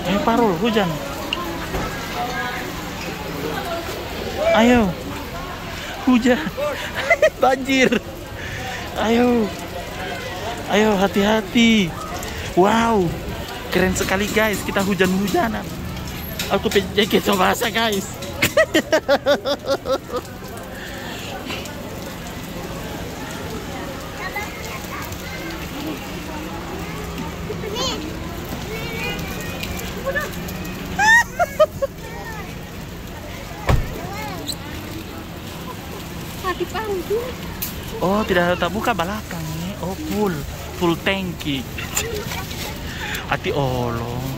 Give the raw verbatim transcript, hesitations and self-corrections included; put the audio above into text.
Ayo Parul, hujan. Ayo. Hujan. Banjir. Ayo. Ayo hati-hati. Wow. Keren sekali guys, kita hujan-hujanan. Aku pakai jaket basah guys. Oh, tidak tetap buka belakang nih. Oh, full, full tanki. Hati Allah.